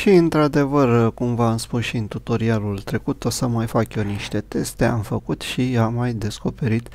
Și într-adevăr, cum v-am spus și în tutorialul trecut, o să mai fac eu niște teste, am făcut și am mai descoperit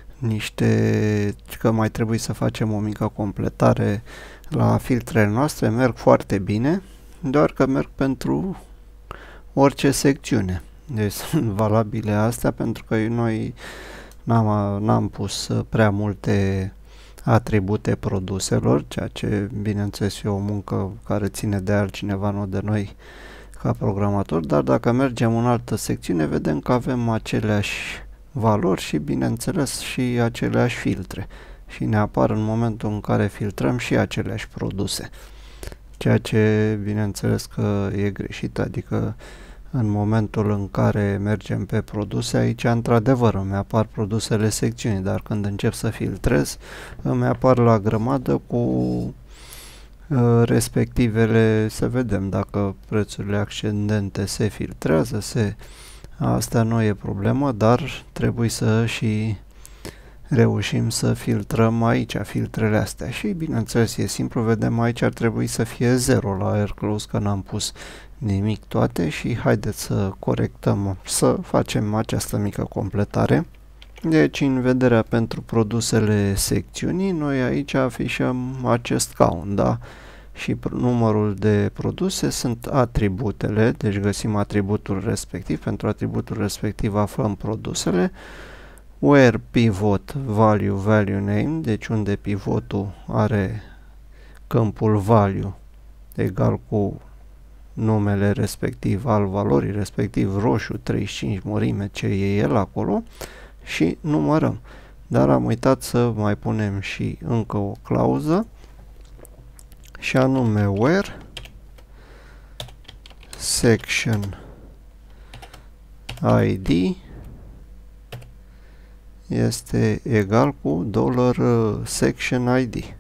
că mai trebuie să facem o mică completare la filtrele noastre. Merg foarte bine, doar că merg pentru orice secțiune. Deci sunt valabile astea pentru că noi n-am pus prea multe atribute produselor, ceea ce bineînțeles e o muncă care ține de altcineva, nu de noi ca programatori, dar dacă mergem în altă secțiune vedem că avem aceleași valori și bineînțeles și aceleași filtre și ne apar în momentul în care filtrăm și aceleași produse, ceea ce bineînțeles că e greșit, adică în momentul în care mergem pe produse, aici într-adevăr îmi apar produsele secțiunii, dar când încep să filtrez, îmi apar la grămadă cu respectivele, să vedem dacă prețurile ascendente se filtrează, asta nu e problemă, dar trebuie să și reușim să filtrăm aici filtrele astea și bineînțeles e simplu, vedem aici ar trebui să fie 0 la AirClose, că n-am pus nimic toate și haideți să corectăm, să facem această mică completare. Deci în vederea pentru produsele secțiunii, noi aici afișăm acest count, da? Și numărul de produse sunt atributele, deci găsim atributul respectiv, pentru atributul respectiv aflăm produsele, where pivot value name, deci unde pivotul are câmpul value egal cu numele respectiv al valorii, respectiv roșu 35 mărime, ce e el acolo, și numărăm. Dar am uitat să mai punem și încă o clauză și anume where section ID este egal cu $section ID,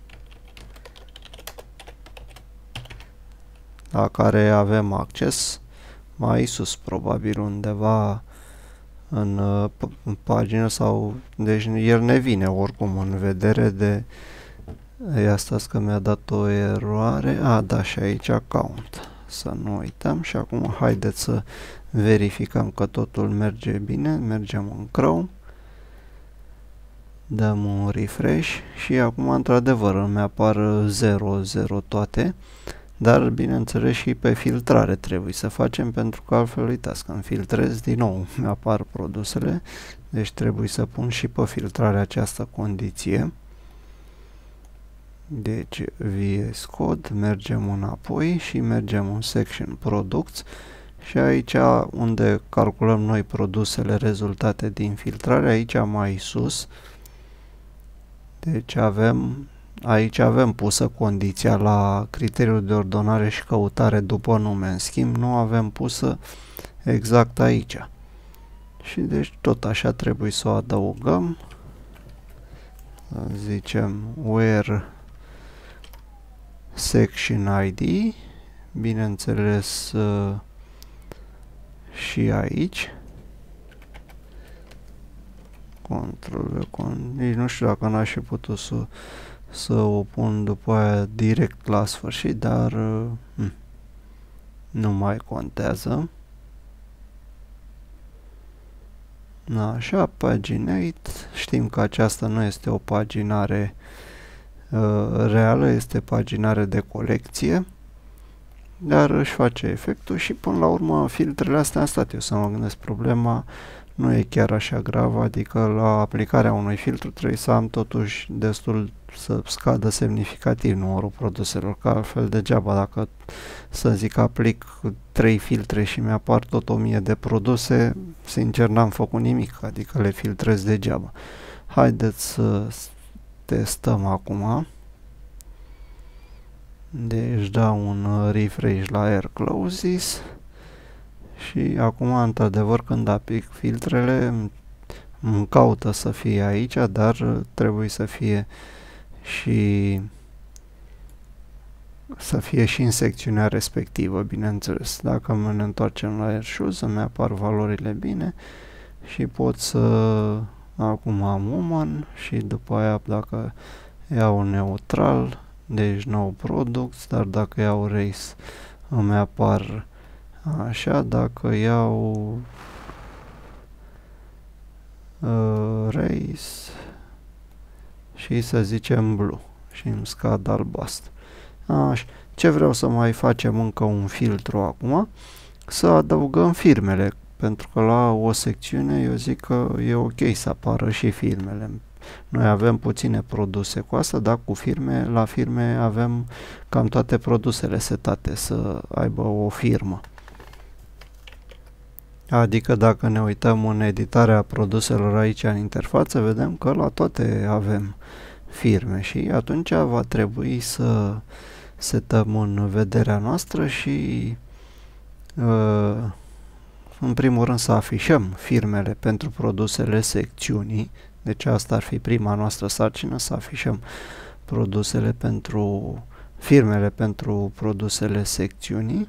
la care avem acces mai sus, probabil undeva în pagină sau, deci el ne vine oricum în vedere de, ia stați că mi-a dat o eroare, da, și aici count, să nu uităm. Și acum haideți să verificăm că totul merge bine, mergem în Chrome, dăm un refresh și acum într-adevăr îmi apar 0 toate. Dar, bineînțeles, și pe filtrare trebuie să facem, pentru că altfel, uitați, când filtrez, din nou mi-apar produsele, deci trebuie să pun și pe filtrare această condiție. Deci, VS Code, mergem înapoi și mergem în Section Products și aici unde calculăm noi produsele rezultate din filtrare, aici mai sus, deci aici avem pusă condiția la criteriul de ordonare și căutare după nume, în schimb nu avem pusă exact aici. Și deci tot așa trebuie să o adăugăm. Zicem where section ID, bineînțeles și aici. Nici nu știu dacă n-aș fi putut să o pun după aia direct la sfârșit, dar nu mai contează. Așa, paginate, știm că aceasta nu este o paginare reală, este paginare de colecție, dar își face efectul și până la urmă filtrele astea am stat eu să mă gândesc, problema nu e chiar așa gravă, adică la aplicarea unui filtru trebuie să am totuși destul să scadă semnificativ numărul produselor, că altfel degeaba dacă, să zic, aplic 3 filtre și mi-apar tot 1000 de produse, sincer n-am făcut nimic, adică le filtrez degeaba. Haideți să testăm acum. Deci dau un refresh la AirCloses și acum, într-adevăr, când aplic filtrele, îmi caută să fie aici, dar trebuie să fie și în secțiunea respectivă, bineînțeles. Dacă ne întoarcem la AirShoes, îmi apar valorile bine și pot să, acum am Human și după aia dacă iau neutral, deci no products, dar dacă iau race îmi apar așa. Dacă iau race și să zicem blue și îmi scad albastru. Așa. Ce vreau să mai facem încă un filtru acum? Să adăugăm firmele, pentru că la o secțiune eu zic că e ok să apară și firmele. Noi avem puține produse cu asta, dar cu firme, la firme avem cam toate produsele setate să aibă o firmă. Adică dacă ne uităm în editarea produselor aici în interfață, vedem că la toate avem firme și atunci va trebui să setăm în vederea noastră și în primul rând să afișăm firmele pentru produsele secțiunii. Deci asta ar fi prima noastră sarcină, să afișăm firmele pentru produsele secțiunii.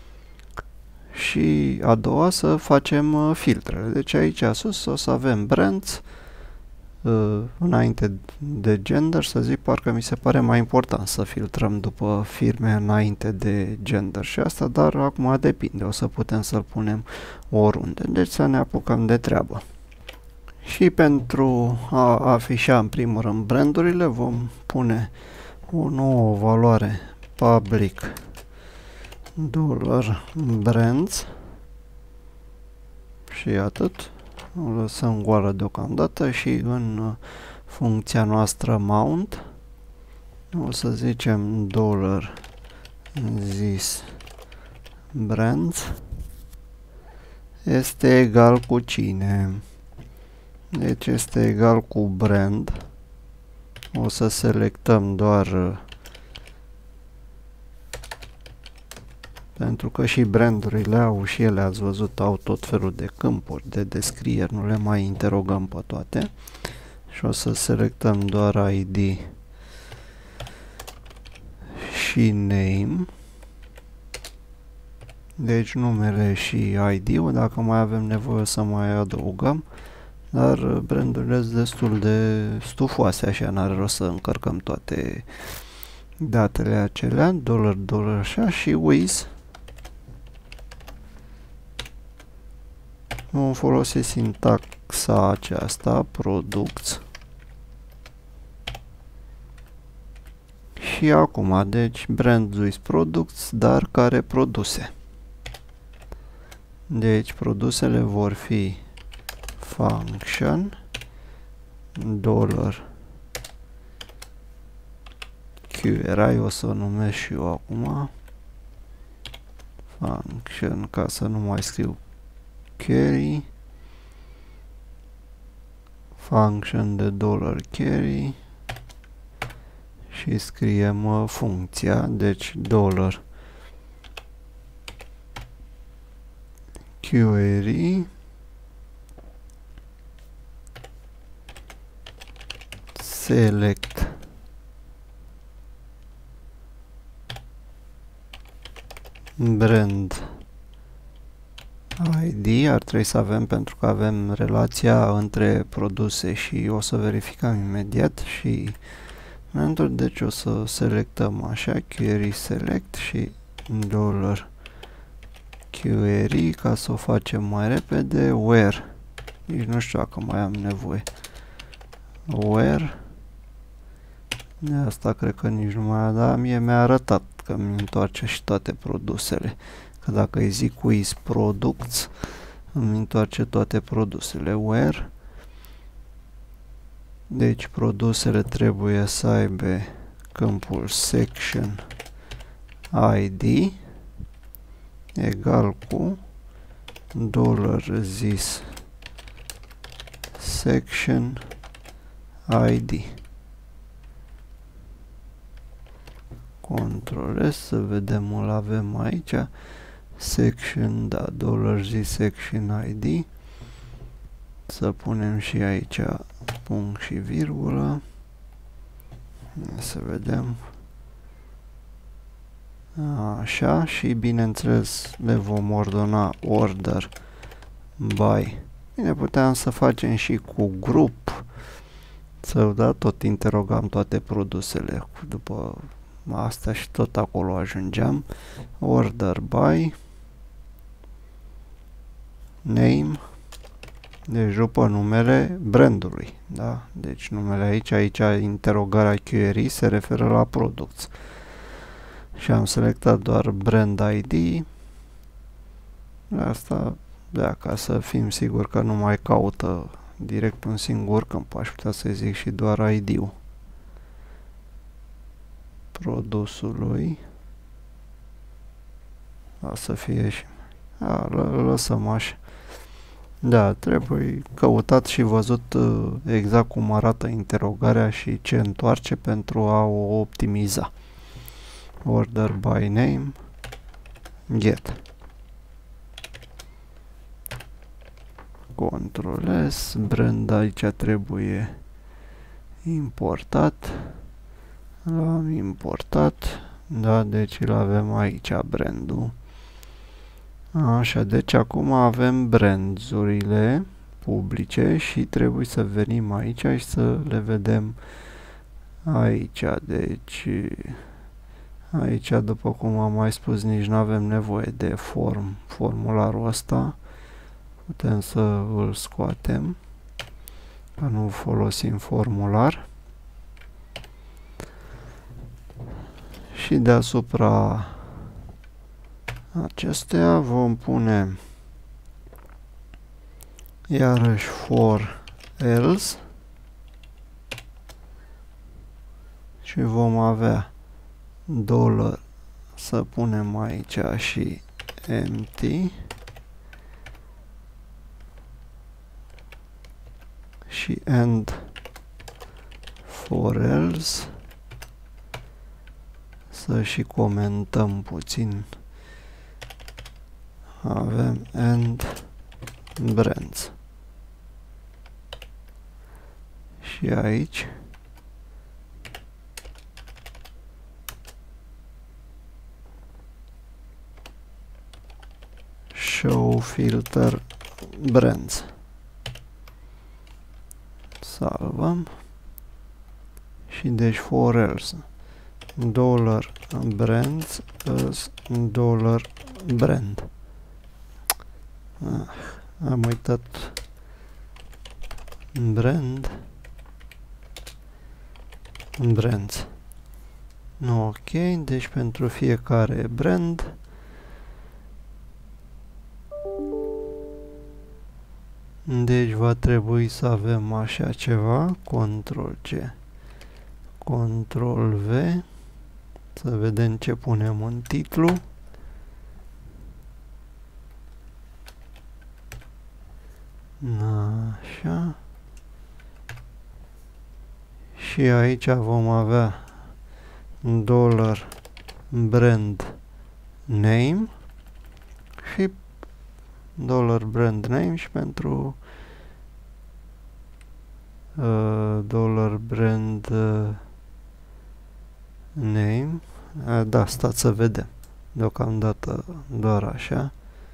Și a doua să facem filtrele. Deci aici sus o să avem brands înainte de gender, să zic, parcă mi se pare mai important să filtrăm după firme înainte de gender și asta, dar acum depinde, o să putem să-l punem oriunde. Deci să ne apucăm de treabă. Și pentru a afișa în primul rând brandurile vom pune o nouă valoare public $brands și atât. O lăsăm goală deocamdată și în funcția noastră mount o să zicem $this brands este egal cu cine? Deci este egal cu brand. O să selectăm doar pentru că și brandurile au și ele, ați văzut, au tot felul de câmpuri de descrieri, nu le mai interogăm pe toate. Și o să selectăm doar ID și name. Deci numele și ID-ul, dacă mai avem nevoie să mai adăugăm, dar brandurile sunt destul de stufoase, așa, n-are rost să încărcăm toate datele acelea. $, așa, și with. Vom folosi sintaxa aceasta, products. Și acum, deci, brands with products, dar care produse? Deci, produsele vor fi function $QRI, o să o numesc și eu acum function, ca să nu mai scriu query, function de $carry și scriem funcția, deci $query select brand ID, ar trebui să avem, pentru că avem relația între produse și o să verificăm imediat și brandul, deci o să selectăm așa, query select și $query, ca să o facem mai repede, where, nici nu știu dacă mai am nevoie, where, de asta cred că nici nu mai, dar mie mi-a arătat că mi întoarce și toate produsele. Că dacă îi zic with products, îmi întoarce toate produsele. Where. Deci produsele trebuie să aibă câmpul section ID egal cu $this section ID. Ctrl S, să vedem, îl avem aici. Section, da, $this section ID. Să punem și aici punct și virgulă. Să vedem. Așa, și bineînțeles le vom ordona order by. Bine, puteam să facem și cu grup. Să, da, tot interogam toate produsele după asta și tot acolo ajungeam. Order by name, deci după numele brandului, da? Deci numele aici interogarea query se referă la products. Și am selectat doar brand ID. Asta, da, ca să fim siguri că nu mai caută direct un singur câmp, aș putea să zic și doar ID-ul produsului. O să fie și... lăsăm așa. Da, trebuie căutat și văzut exact cum arată interogarea și ce întoarce pentru a o optimiza. Order by name, get. Ctrl S, brand aici trebuie importat. L-am importat. Da, deci îl avem aici brandul. Așa, deci acum avem brandurile publice și trebuie să venim aici și să le vedem aici. Deci aici, după cum am mai spus, nici nu avem nevoie de formularul ăsta. Putem să îl scoatem, că nu folosim formular. Și deasupra acestea vom pune iarăși for else și vom avea dollar, să punem aici și empty și end for else, să și comentăm puțin. Avem end brands. Și aici show filter brands. Salvăm. Și deci for else dollar brands is dollar brand. Am uitat brands. Nu, ok, deci pentru fiecare brand deci va trebui să avem așa ceva, Ctrl-C, Ctrl-V, să vedem ce punem în titlu. Așa. Și aici vom avea dollar brand name și dollar brand name și pentru dollar brand name. Da, stați să vedem. Deocamdată doar așa.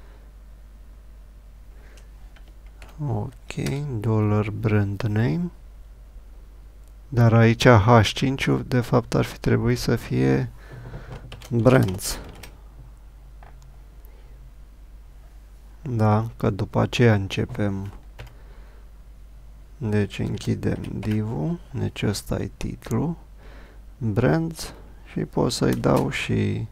Ok, dollar brand name. Dar aici H5 de fapt ar fi trebuit să fie brands. Da, că după aceea începem. Deci închidem div-ul, deci ăsta e titlul, brands, și pot să-i dau și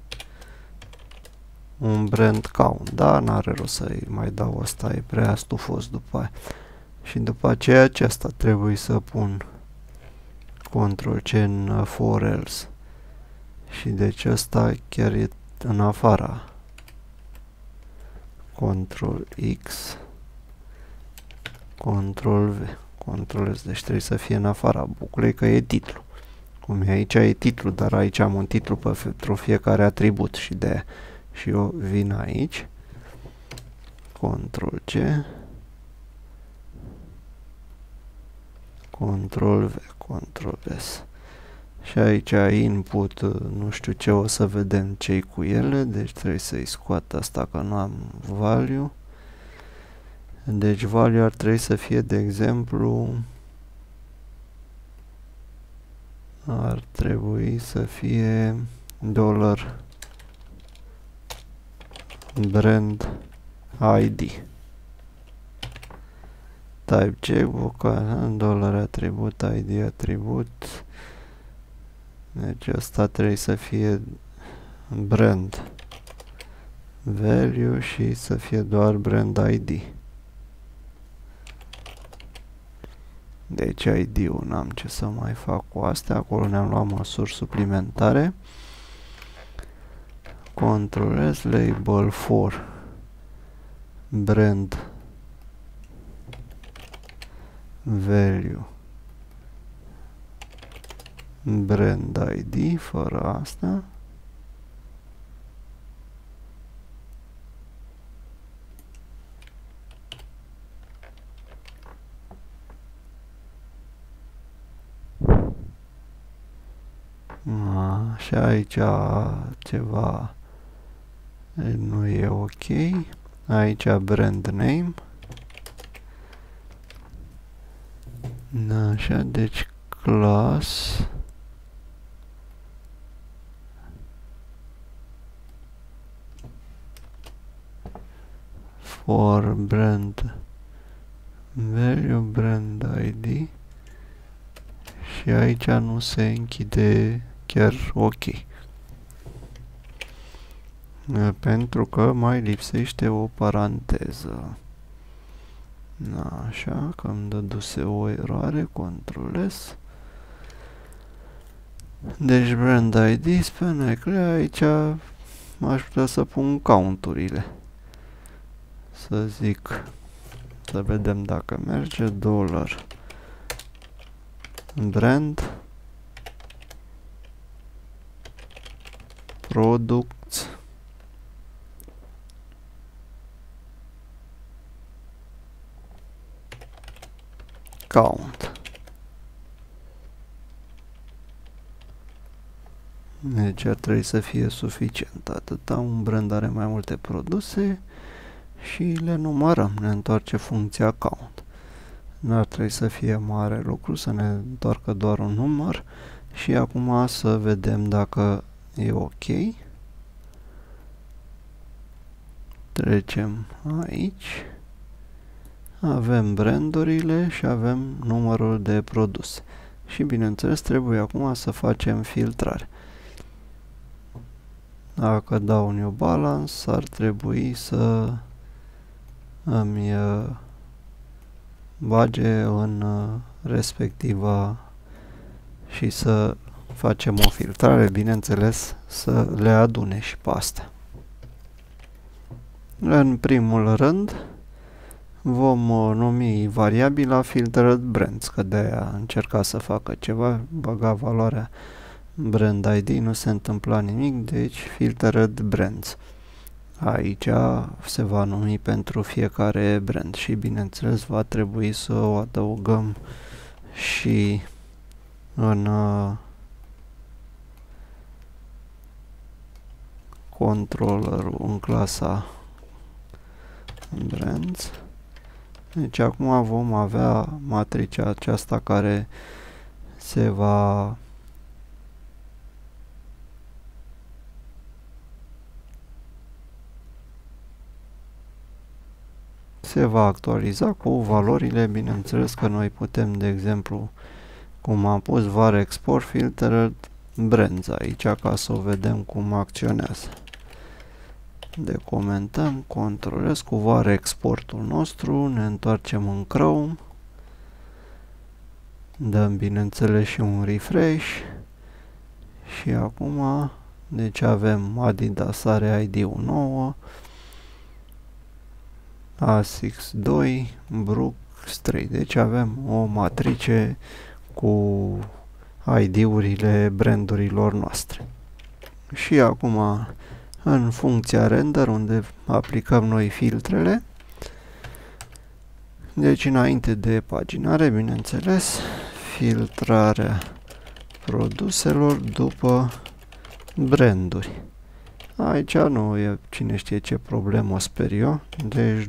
un brand count, da, n-are rost să-i mai dau, ăsta e prea stufos după aia. Și după aceea acesta trebuie să pun Ctrl-C în for else. Și deci ăsta chiar e în afara. Ctrl-X, Ctrl-V, Ctrl-S, deci trebuie să fie în afara buclei, că e titlu. Cum e aici e titlu, dar aici am un titlu pentru fiecare atribut și de aia. Și eu vin aici, Ctrl-C, Ctrl-V, Ctrl-S. Și aici input, nu știu ce, o să vedem ce-i cu ele, deci trebuie să-i scoat asta că nu am value. Deci value ar trebui să fie, de exemplu, ar trebui să fie dollar brand ID. Type checkbook, dollar atribut, ID atribut. Deci asta trebuie să fie brand value și să fie doar brand ID. Deci ID-ul n-am ce să mai fac cu astea, acolo ne-am luat măsuri suplimentare. Ctrl S, label for brand value brand ID, fără asta. Și aici ceva nu e ok. Aici brand name. Așa, deci class for brand value brand ID. Și aici nu se închide chiar ok. Pentru că mai lipsește o paranteză. Așa, că îmi dăduse o eroare, Ctrl S. Deci brand ID, spune aici aș putea să pun counturile. Să zic, să vedem dacă merge, dollar brand products count. Deci ar trebui să fie suficient atâta. Un brand are mai multe produse și le numărăm. Ne întoarce funcția count. Nu ar trebui să fie mare lucru, să ne întoarcă doar un număr. Și acum să vedem dacă e ok. Trecem aici. Avem brandurile și avem numărul de produse. Și bineînțeles trebuie acum să facem filtrare. Dacă dau New Balance, ar trebui să îmi bage în respectiva și să facem o filtrare, bineînțeles, să le adune și pe astea. În primul rând vom numi variabila filtered brands, că de-aia încerca să facă ceva, băga valoarea brand ID, nu se întâmpla nimic, deci filtered brands. Aici se va numi pentru fiecare brand și bineînțeles va trebui să o adăugăm și în controllerul, în clasa brands. Deci acum vom avea matricea aceasta care se va actualiza cu valorile, bineînțeles că noi putem, de exemplu, cum am pus var export filtered brands aici, ca să o vedem cum acționează. Decomentăm, controlez cu var exportul nostru, ne întoarcem în Chrome, dăm bineînțeles și un refresh și acum, deci avem Adidas are ID-ul 9, Asics 2, Brooks 3, deci avem o matrice cu ID-urile brandurilor noastre. Și acum în funcția render, unde aplicăm noi filtrele, deci înainte de paginare, bineînțeles, filtrarea produselor după branduri. Aici nu e cine știe ce problemă, sper eu. Deci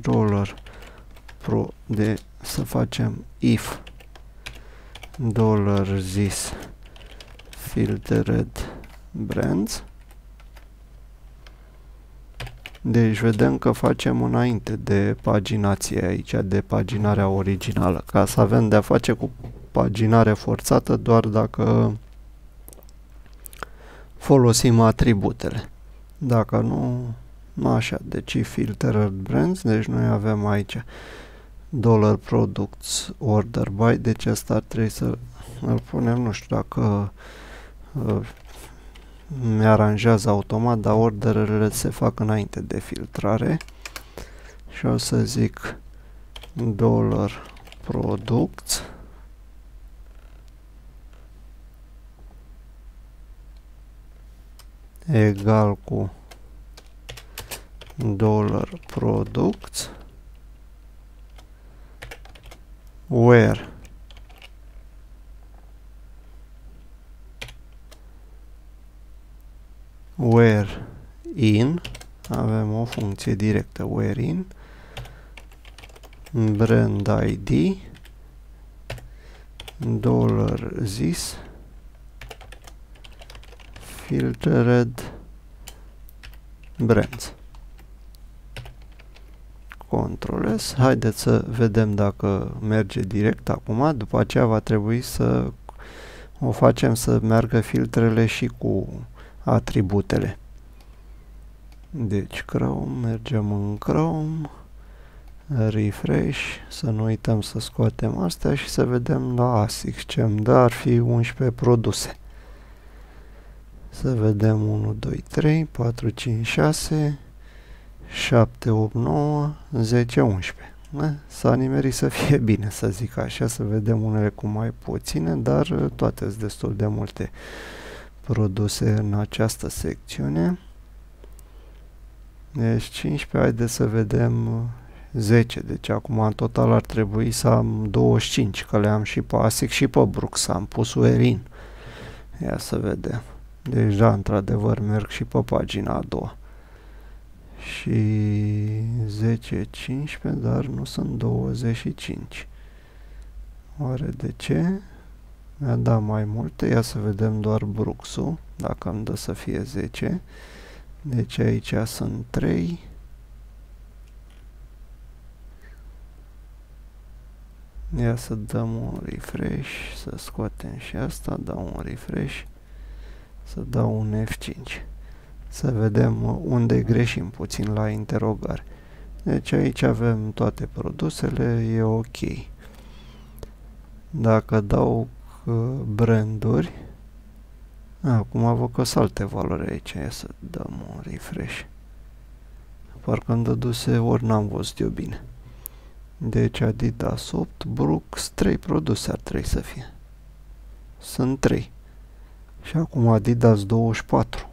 să facem if $this filtered brands. Deci vedem că facem înainte de paginație aici, de paginarea originală, ca să avem de-a face cu paginare forțată doar dacă folosim atributele. Dacă nu, așa, deci filtered brands, deci noi avem aici $products order by, deci asta ar trebui să îl punem, nu știu dacă mi-aranjează automat, dar orderele se fac înainte de filtrare. Și o să zic $products egal cu $products where in, avem o funcție directă, where in brand ID $this filtered brands. Ctrl S. Haideți să vedem dacă merge direct acum. După aceea va trebui să o facem să meargă filtrele și cu atributele. Deci Chrome, mergem în Chrome, refresh, să nu uităm să scoatem astea și să vedem la ASICS ce îmi dă, ar fi 11 produse. Să vedem 1, 2, 3, 4, 5, 6, 7, 8, 9, 10, 11. S-a nimerit să fie bine, să zic așa, să vedem unele cu mai puține, dar toate sunt destul de multe produse în această secțiune. Deci 15, haideți să vedem 10, deci acum în total ar trebui să am 25, că le am și pe ASICS și pe Brooks, am pus where in. Ia să vedem. Deci da, într-adevăr merg și pe pagina a doua. Și 10, 15, dar nu sunt 25. Oare de ce? Mi-a dat mai multe. Ia să vedem doar Brooks-ul, dacă îmi dă să fie 10. Deci aici sunt 3. Ia să dăm un refresh, să scoatem și asta, dau un refresh, să dau un F5. Să vedem unde greșim puțin la interogare. Deci aici avem toate produsele, e ok. Dacă dau branduri, acum văd că sunt alte valori aici, ia să dăm un refresh. Parcă îmi dăduse, ori n-am văzut eu bine. Deci Adidas 8, Brooks 3 produse ar trebui să fie. Sunt 3. Și acum Adidas 24.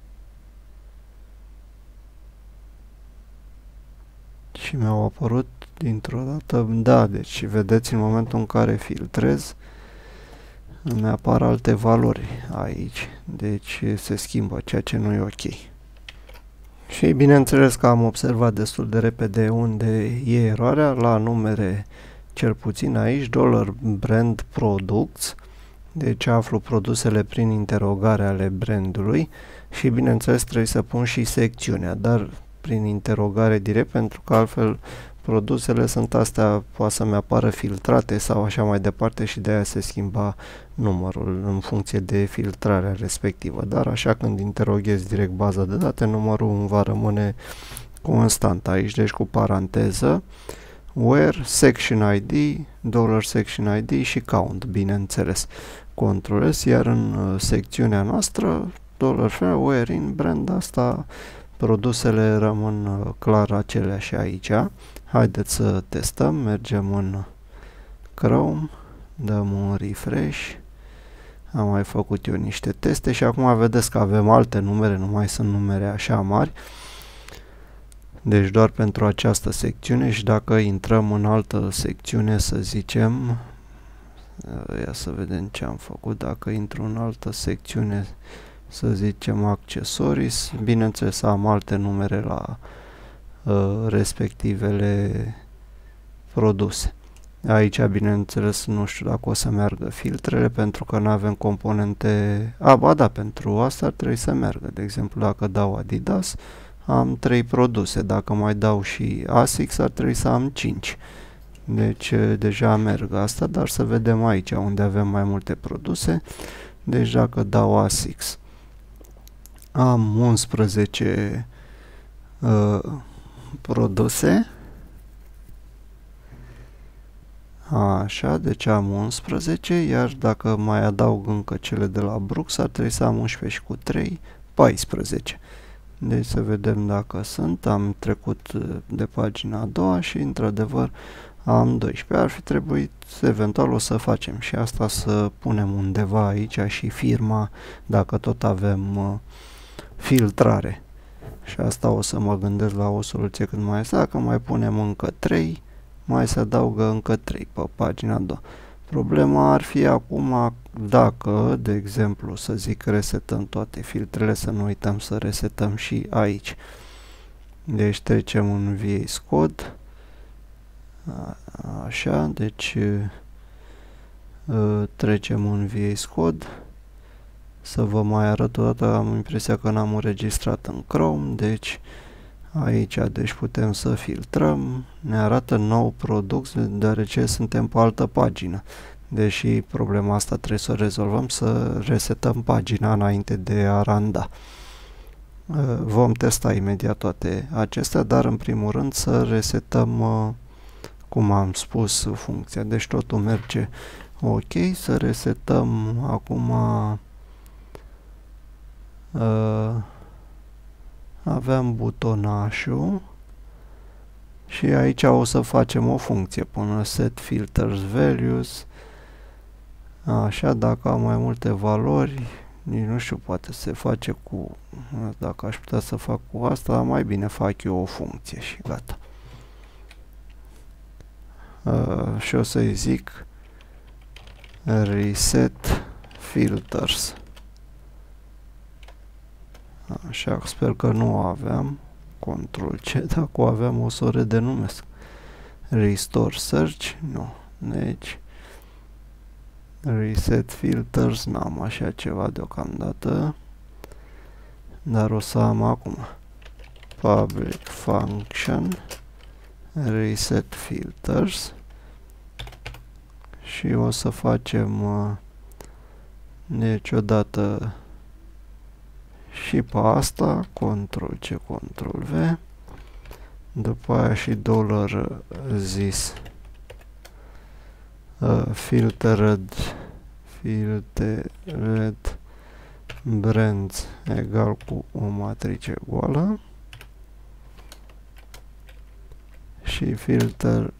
Și mi-au apărut dintr-o dată, da, deci vedeți în momentul în care filtrez, îmi apar alte valori aici, deci se schimbă, ceea ce nu e ok. Și bineînțeles că am observat destul de repede unde e eroarea, la numere cel puțin aici, $brand products, deci aflu produsele prin interogare ale brandului și bineînțeles trebuie să pun și secțiunea, dar prin interogare direct, pentru că altfel produsele sunt astea, poate să-mi apară filtrate sau așa mai departe și de aia se schimba numărul în funcție de filtrarea respectivă. Dar așa când interoghez direct baza de date, numărul îmi va rămâne constant aici, deci cu paranteză, where, section ID, $section ID și count, bineînțeles. Ctrl S, iar în secțiunea noastră, $where in brand, asta produsele rămân clar aceleași aici. Haideți să testăm, mergem în Chrome, dăm un refresh, am mai făcut eu niște teste și acum vedeți că avem alte numere, nu mai sunt numere așa mari. Deci doar pentru această secțiune și dacă intrăm în altă secțiune, să zicem, ia să vedem ce am făcut, dacă intru în altă secțiune, să zicem accesorii, bineînțeles am alte numere la respectivele produse. Aici, bineînțeles, nu știu dacă o să meargă filtrele, pentru că nu avem componente... ba da, pentru asta ar trebui să meargă. De exemplu, dacă dau Adidas, am 3 produse. Dacă mai dau și ASICS, ar trebui să am 5. Deci, deja merg asta, dar să vedem aici, unde avem mai multe produse. Deci, dacă dau ASICS, am 11 produse. Așa, deci am 11, iar dacă mai adaug încă cele de la Brooks, ar trebui să am 11 și cu 3, 14. Deci să vedem dacă sunt, am trecut de pagina a doua și într-adevăr am 12. Ar fi trebuit, eventual o să facem și asta, să punem undeva aici și firma, dacă tot avem filtrare. Și asta o să mă gândesc la o soluție cât mai este, dacă mai punem încă 3, mai se adaugă încă 3 pe pagina 2. Problema ar fi acum dacă, de exemplu, să zic resetăm toate filtrele, să nu uităm să resetăm și aici. Deci trecem în VS Code. Așa, deci trecem în VS Code. Să vă mai arăt o dată, am impresia că n-am înregistrat în Chrome, deci aici deci putem să filtrăm, ne arată nou produs, deoarece suntem pe altă pagină. Deși problema asta trebuie să o rezolvăm, să resetăm pagina înainte de a randa. Vom testa imediat toate acestea, dar în primul rând să resetăm, cum am spus, funcția. Deci totul merge ok, să resetăm acum. Aveam butonașul și aici o să facem o funcție până set filters values. Așa, dacă am mai multe valori, nici nu știu, poate se face cu, dacă aș putea să fac cu asta, mai bine fac eu o funcție și gata. Și o să-i zic reset filters. Așa, sper că nu o aveam. Ctrl-C, dacă o aveam o să o redenumesc. Restore search, nu. Deci, reset filters, n-am așa ceva deocamdată. Dar o să am acum public function reset filters și o să facem deci odată și pe asta, Ctrl-C, Ctrl-V, după aia și $this filtered brands egal cu o matrice goală și filtered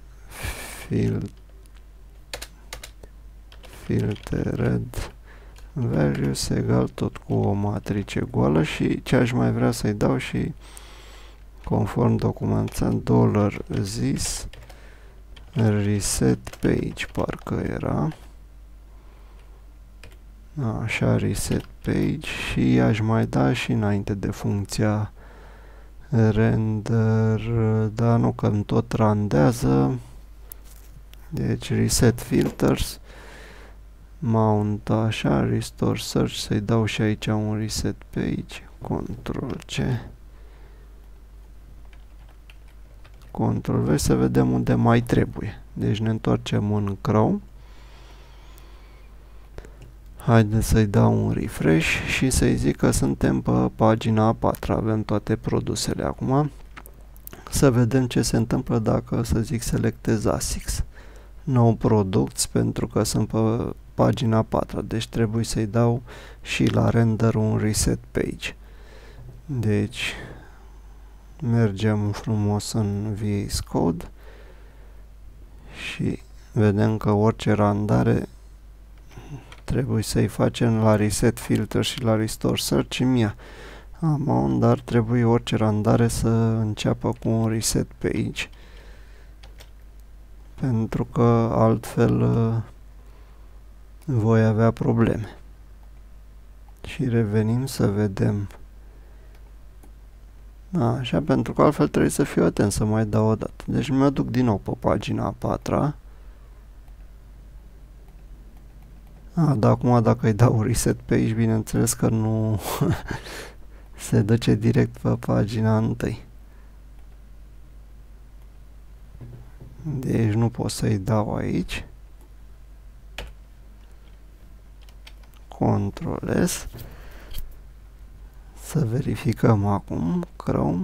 values egal tot cu o matrice goală și ce aș mai vrea să-i dau și conform documentat $this reset page, parcă era așa, reset page, și aș mai da și înainte de funcția render, dar nu, că îmi tot randează, deci reset filters, mount așa, restore search, să-i dau și aici un reset page, Ctrl-C, Ctrl-V, să vedem unde mai trebuie. Deci ne întoarcem în Chrome. Haideți să-i dau un refresh și să-i zic că suntem pe pagina a 4, avem toate produsele acum. Să vedem ce se întâmplă dacă, să zic, selectez ASICS. Nou products, pentru că sunt pe pagina 4, deci trebuie să-i dau și la render un reset page. Deci mergem frumos în VS Code și vedem că orice randare trebuie să-i facem la reset filter și la restore search și mie. Dar trebuie orice randare să înceapă cu un reset page, pentru că altfel voi avea probleme. Și revenim să vedem. Așa, pentru că altfel trebuie să fiu atent să mai dau o dată. Deci mă duc din nou pe pagina a 4-a Dar acum dacă îi dau reset page, bineînțeles că nu se duce direct pe pagina întâi. Deci nu pot să-i dau aici. Ctrl S. Să verificăm acum Chrome.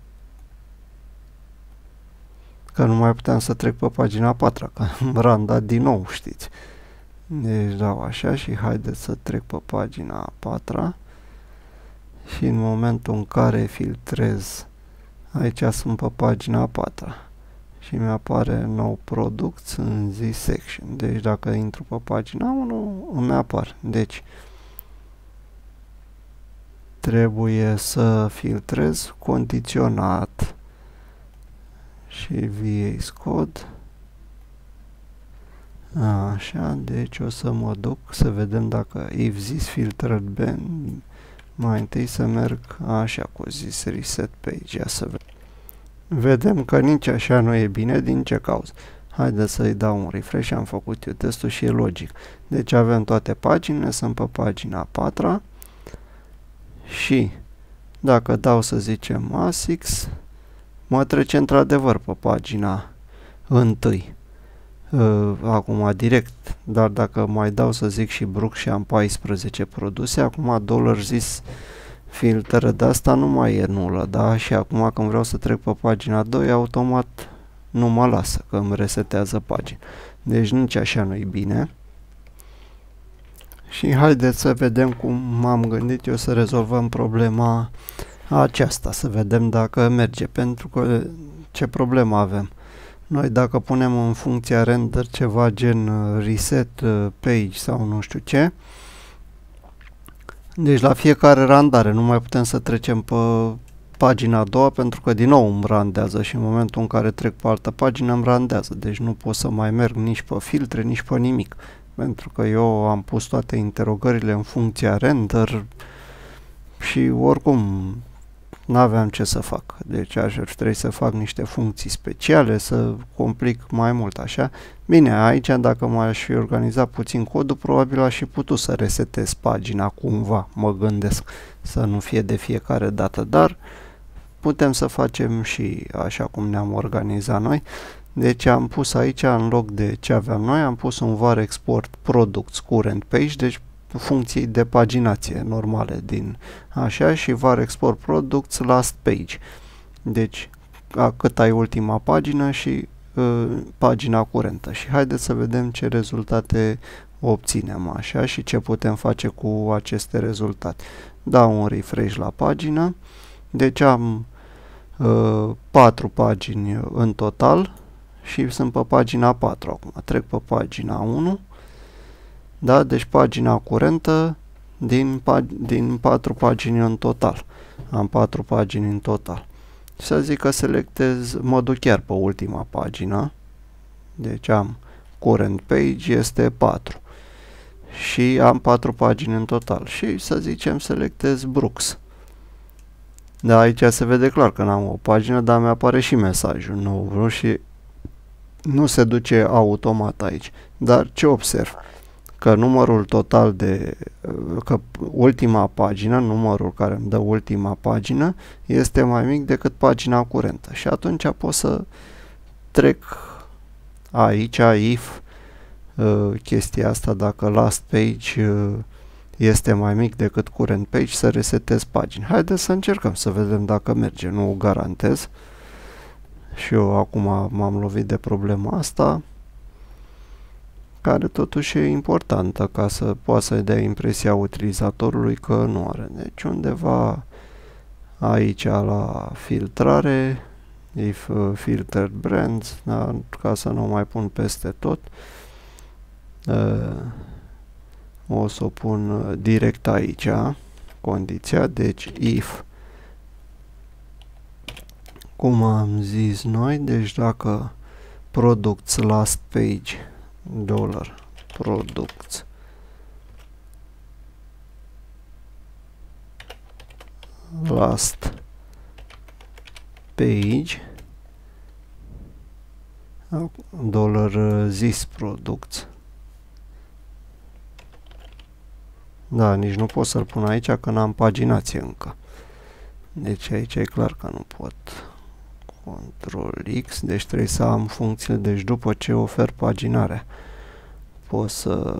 Că nu mai puteam să trec pe pagina 4, că am randat din nou, știți. Deci dau așa și haideți să trec pe pagina 4 și în momentul în care filtrez, aici sunt pe pagina 4 și mi-apare nou product în this section. Deci dacă intru pe pagina 1, îmi apar. Deci trebuie să filtrez condiționat și VS Code. Așa, deci o să mă duc să vedem dacă if this filtered band, mai întâi să merg așa cu this reset page, ia să vedem. Vedem că nici așa nu e bine, din ce cauză? Haideți să-i dau un refresh, am făcut eu testul și e logic. Deci avem toate paginile, sunt pe pagina 4 și dacă dau să zicem ASICS, mă trece într-adevăr pe pagina 1. Acum direct, dar dacă mai dau să zic și Brooks și am 14 produse, acum $this filtră de asta nu mai e nulă, da? Și acum când vreau să trec pe pagina 2, automat nu mă lasă, că îmi resetează pagina. Deci nici așa nu-i bine. Și haideți să vedem cum m-am gândit eu să rezolvăm problema aceasta, să vedem dacă merge, pentru că ce problemă avem? Noi dacă punem în funcția render ceva gen reset page sau nu știu ce, deci la fiecare randare nu mai putem să trecem pe pagina a doua pentru că din nou îmi randează și în momentul în care trec pe altă pagină îmi randează. Deci nu pot să mai merg nici pe filtre, nici pe nimic. Pentru că eu am pus toate interogările în funcția render și oricum n-aveam ce să fac. Deci aș trebui să fac niște funcții speciale, să complic mai mult așa. Bine, aici dacă m-aș fi organizat puțin codul, probabil aș fi putut să resetez pagina cumva, mă gândesc, să nu fie de fiecare dată, dar putem să facem și așa cum ne-am organizat noi. Deci am pus aici, în loc de ce aveam noi, am pus un var export products current page, deci funcții de paginație normale din așa, și var export products last page. Deci cât ai ultima pagină și pagina curentă. Și haideți să vedem ce rezultate obținem așa și ce putem face cu aceste rezultate. Dau un refresh la pagină. Deci am 4 pagini în total și sunt pe pagina 4 acum. Trec pe pagina 1. Da? Deci pagina curentă din 4 pagini în total. Am 4 pagini în total. Să zic că selectez, mă duc chiar pe ultima pagină. Deci am current page, este 4. Și am 4 pagini în total. Și să zicem selectez Brooks. Da, aici se vede clar că n-am o pagină, dar mi-apare și mesajul nou și nu se duce automat aici. Dar ce observ? Că numărul total că ultima pagină, numărul care îmi dă ultima pagină, este mai mic decât pagina curentă. Și atunci pot să trec aici, if chestia asta, dacă last page este mai mic decât current page, să resetez pagina. Haideți să încercăm să vedem dacă merge, nu o garantez. Și eu acum m-am lovit de problema asta, care totuși e importantă ca să poată să-i dea impresia utilizatorului că nu are. Deci undeva aici la filtrare, if filtered brands, da, ca să nu mai pun peste tot, o să o pun direct aici, condiția, deci if, cum am zis noi, deci dacă products last page $products last page $this products Da, nici nu pot să-l pun aici că n-am paginație încă. Deci aici e clar că nu pot. Control X, deci trebuie să am funcțiile, deci după ce ofer paginarea pot să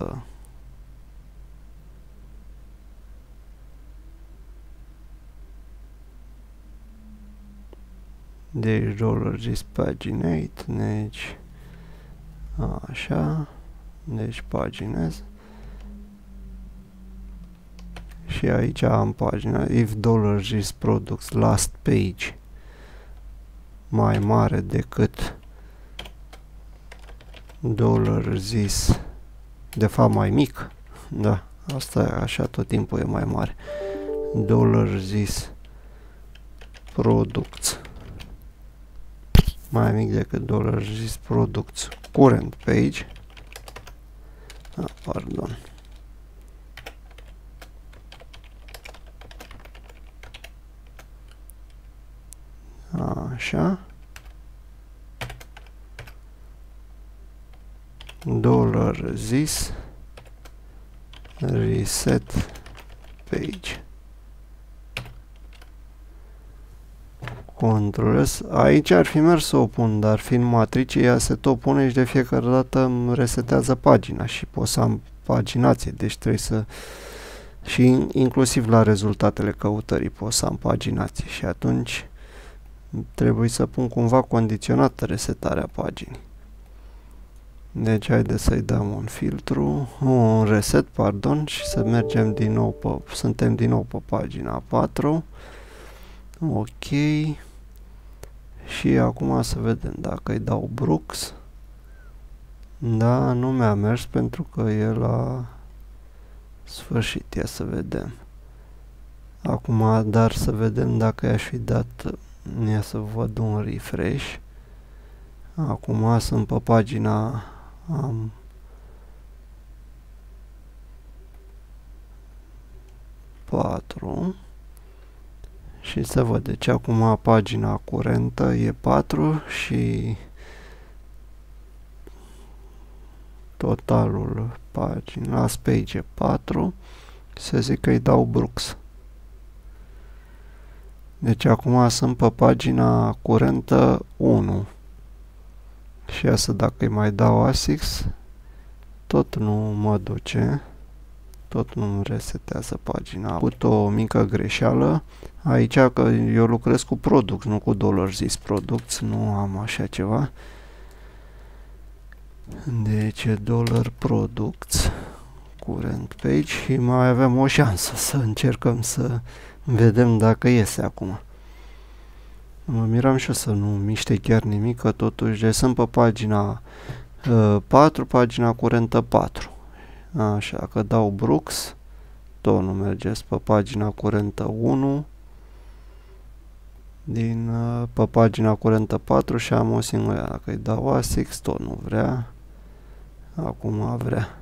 deci $paginate, deci așa, deci paginez și aici am pagina if $products last page mai mare decât $this, de fapt mai mic, da, asta e așa, tot timpul e mai mare, $this products mai mic decât $this products current page, pardon, așa, $this reset page. Ctrl S. Aici ar fi mers să o pun, dar fiind matrice, ea se tot pune și de fiecare dată îmi resetează pagina și pot să am paginație, deci trebuie să și inclusiv la rezultatele căutării pot să am paginație și atunci trebuie să pun cumva condiționată resetarea paginii. Deci haideți să-i dăm un filtru, un reset, pardon, și să mergem din nou suntem din nou pe pagina 4. Ok. Și acum să vedem dacă îi dau Brooks. Da, nu mi-a mers pentru că e la sfârșit. Ia să vedem. Acum, dar să vedem dacă i-aș fi dat. Ia să văd un refresh. Acum sunt pe pagina. Am 4. Și să văd, deci acum pagina curentă e 4 și totalul paginii, last page e 4, să zic că îi dau Brooks. Deci acum sunt pe pagina curentă 1 și asta dacă îi mai dau ASICS, tot nu mă duce. Tot nu resetează pagina. Am avut o mică greșeală aici că eu lucrez cu products, nu cu $this products, nu am așa ceva. Deci $products current page și mai avem o șansă să încercăm să vedem dacă iese acum. Mă miram și eu să nu miște chiar nimic, că totuși deci sunt pe pagina 4, pagina curentă 4. Așa că dau Brooks, tot nu mergeți pe pagina curentă 1, pe pagina curentă 4 și am o singură, dacă îi dau ASICS, tot nu vrea, acum vrea.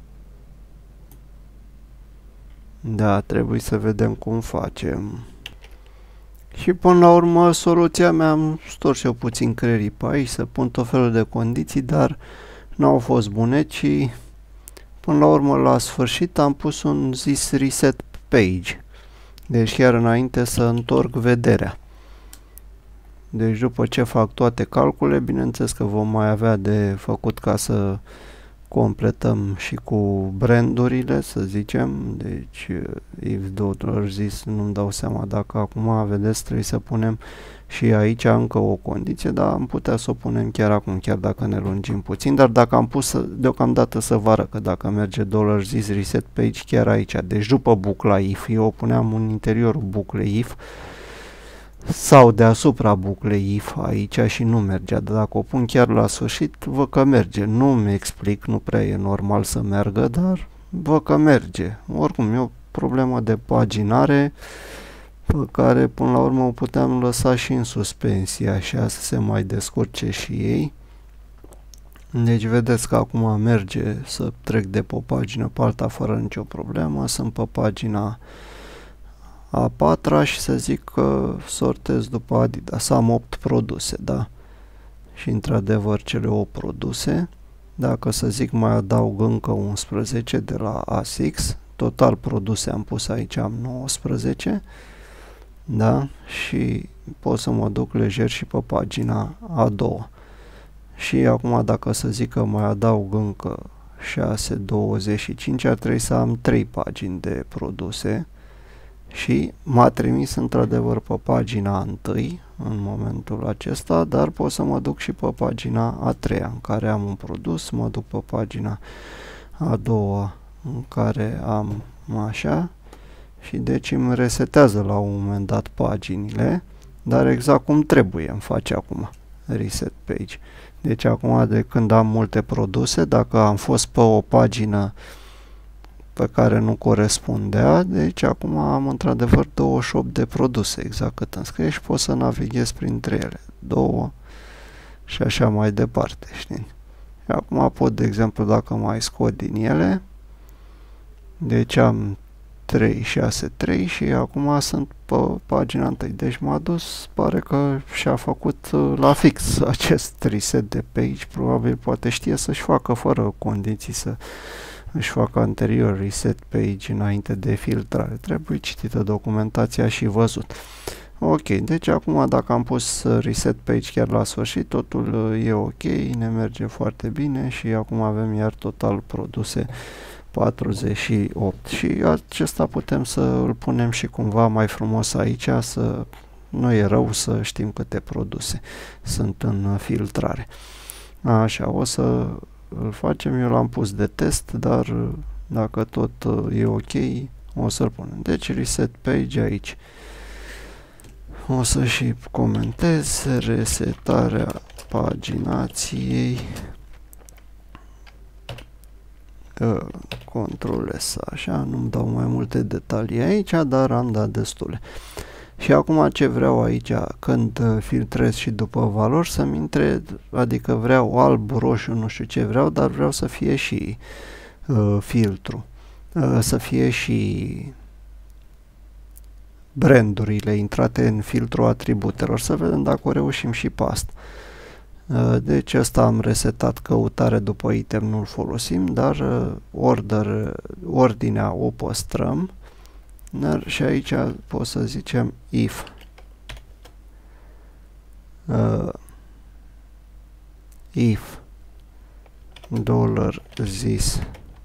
Da, trebuie să vedem cum facem. Și până la urmă, soluția mea, am stors eu puțin creierii pe aici, să pun tot felul de condiții, dar n-au fost bune, ci până la urmă, la sfârșit, am pus un this reset page. Deci chiar înainte să întorc vederea. Deci după ce fac toate calculele, bineînțeles că vom mai avea de făcut ca să completăm și cu brandurile, să zicem. Deci if $this, nu-mi dau seama dacă acum, vedeți, trebuie să punem și aici încă o condiție, dar am putea să o punem chiar acum, chiar dacă ne lungim puțin, dar dacă am pus deocamdată să vă arăt că dacă merge $this reset page chiar aici, deci după bucla if, eu o puneam în interiorul buclei if sau deasupra buclei if aici și nu mergea, dar dacă o pun chiar la sfârșit, văd că merge. Nu-mi explic, nu prea e normal să meargă, dar văd că merge. Oricum, e o problemă de paginare pe care până la urmă o puteam lăsa și în suspensie, așa să se mai descurce și ei. Deci vedeți că acum merge să trec de pe o pagină pe alta fără nicio problemă. Sunt pe pagina a 4-a și să zic că sortez după Adidas. Am 8 produse, da? Și într-adevăr cele 8 produse. Dacă să zic mai adaug încă 11 de la ASICS, total produse am pus aici, am 19, da? Și pot să mă duc lejer și pe pagina a doua. Și acum dacă să zic că mai adaug încă 6,25, ar trebui să am 3 pagini de produse și m-a trimis într-adevăr pe pagina 1 în momentul acesta, dar pot să mă duc și pe pagina a 3 în care am un produs, mă duc pe pagina a doua în care am așa și deci îmi resetează la un moment dat paginile, dar exact cum trebuie îmi face acum reset page. Deci acum de când am multe produse, dacă am fost pe o pagină pe care nu corespundea, deci acum am într-adevăr 28 de produse, exact cât îmi scrie și pot să navighez printre ele, 2 și așa mai departe, știi? Și acum pot, de exemplu, dacă mai scot din ele, deci am 3, 6, 3 și acum sunt pe pagina 1. Deci m-a dus, pare că și-a făcut la fix acest reset de page, probabil poate știe să-și facă fără condiții să își facă anterior reset page înainte de filtrare. Trebuie citită documentația și văzut. Ok, deci acum dacă am pus reset page chiar la sfârșit, totul e ok, ne merge foarte bine și acum avem iar total produse 48 și acesta putem să îl punem și cumva mai frumos aici, să nu e rău să știm câte produse sunt în filtrare. Așa, o să îl facem, eu l-am pus de test, dar dacă tot e ok, o să-l punem. Deci reset page aici. O să și comentez resetarea paginației, Ctrl S, așa, nu-mi dau mai multe detalii aici, dar am dat destule. Și acum ce vreau aici, când filtrez și după valori, să-mi intre, adică vreau alb, roșu, nu știu ce vreau, dar vreau să fie și filtru, să fie și brandurile intrate în filtru atributelor, să vedem dacă o reușim și pe asta. Deci ăsta am resetat, căutare după item nu-l folosim, dar ordinea o păstrăm. Și aici pot să zicem if $this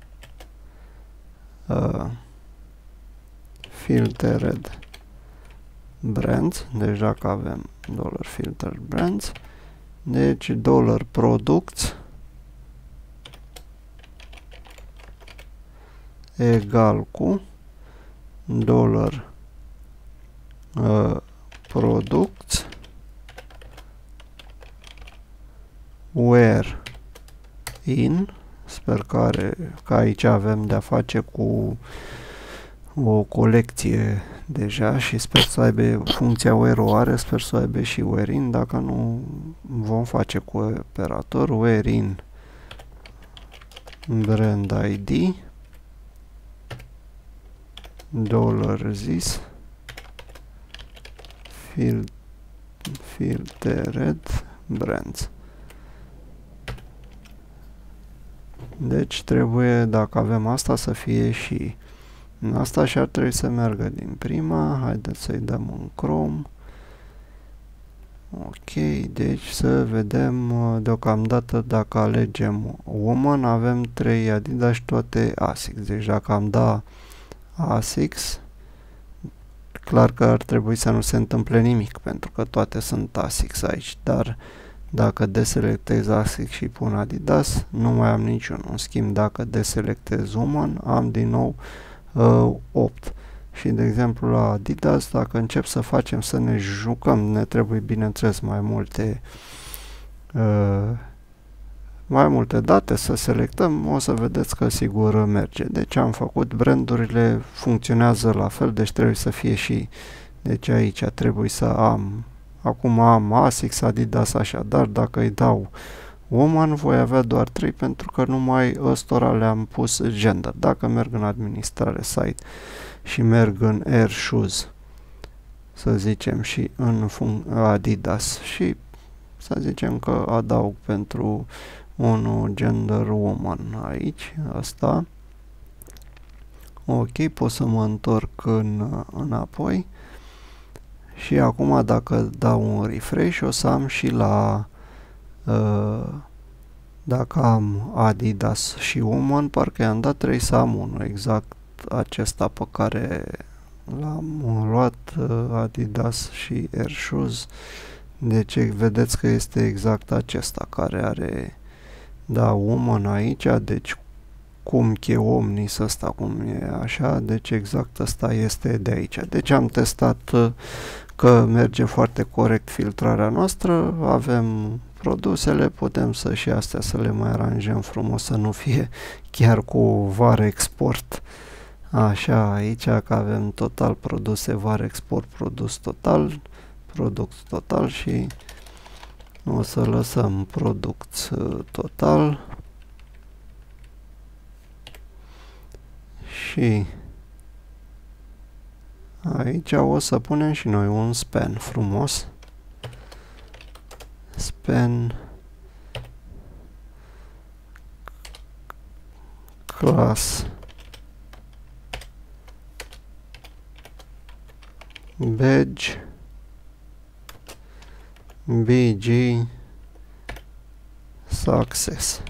filtered brands, deci dacă avem $filtered brands, deci $products egal cu $products where in, sper că aici avem de-a face cu o colecție deja și sper să aibă funcția where o are, sper să aibă și where in, dacă nu vom face cu operator where in brand ID $this filtered brands. Deci trebuie, dacă avem asta, să fie și asta și ar trebui să meargă din prima. Haideți să-i dăm un Chrome. Ok, deci să vedem deocamdată dacă alegem Woman, avem 3 Adidas și toate ASICS. Deci dacă am da ASICS, clar că ar trebui să nu se întâmple nimic, pentru că toate sunt ASICS aici, dar dacă deselectez ASICS și pun Adidas, nu mai am niciunul. În schimb, dacă deselectez Woman, am din nou 8. Și de exemplu la Adidas, dacă încep să facem să ne jucăm, ne trebuie bineînțeles mai multe date să selectăm, o să vedeți că sigur merge. Deci am făcut, brandurile funcționează la fel, deci trebuie să fie și, deci aici trebuie să am, acum am ASICS, Adidas, așa, dar dacă îi dau Woman, voi avea doar 3 pentru că numai ăstora le-am pus gender. Dacă merg în administrare site și merg în Air Shoes, să zicem, și în Adidas și să zicem că adaug pentru unul gender woman aici, asta, Ok, pot să mă întorc înapoi și acum dacă dau un refresh o să am și la dacă am Adidas și Woman, parcă i-am dat, trebuie să am unul exact acesta pe care l-am luat, Adidas și Air Shoes. Deci vedeți că este exact acesta care are, da, Woman aici, deci cum che omnis ăsta, cum e așa, deci exact ăsta este de aici. Deci am testat că merge foarte corect filtrarea noastră, avem produsele, putem să și astea să le mai aranjăm frumos, să nu fie chiar cu var export. Așa, aici că avem total produse, var export, produs total și o să lăsăm product total și aici o să punem și noi un span frumos. Span class badge BG success.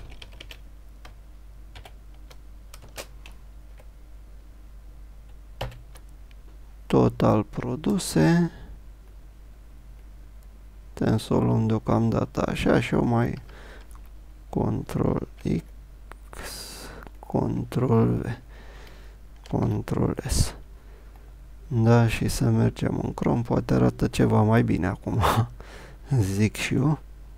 Total produse. Putem să o luăm deocamdată așa și o mai Ctrl X, Ctrl V, Ctrl S. Da, și să mergem în Chrome, poate arată ceva mai bine acum. Zic și eu.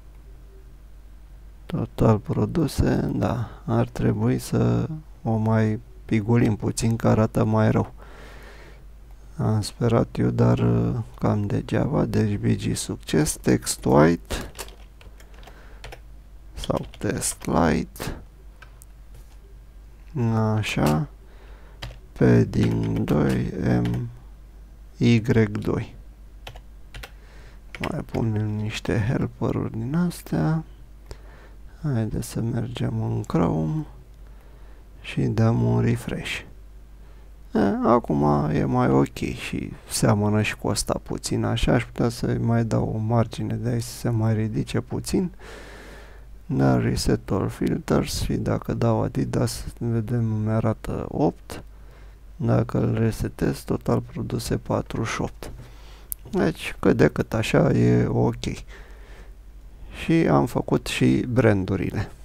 Total produse, da, ar trebui să o mai pigulim puțin, că arată mai rău. Am sperat eu, dar cam degeaba. Deci BG succes, text white sau text light, așa, padding 2 M Y2. Mai punem niște helper-uri din astea. Haideți să mergem în Chrome și dăm un refresh. Acum e mai ok și seamănă și cu asta puțin, așa. Aș putea să mai dau o margine de aici să se mai ridice puțin. Dar reset all filters și dacă dau Adidas, vedem, mi arată 8. Dacă îl resetez, total produse 48. Deci, cât de cât așa e ok. Și am făcut și brandurile.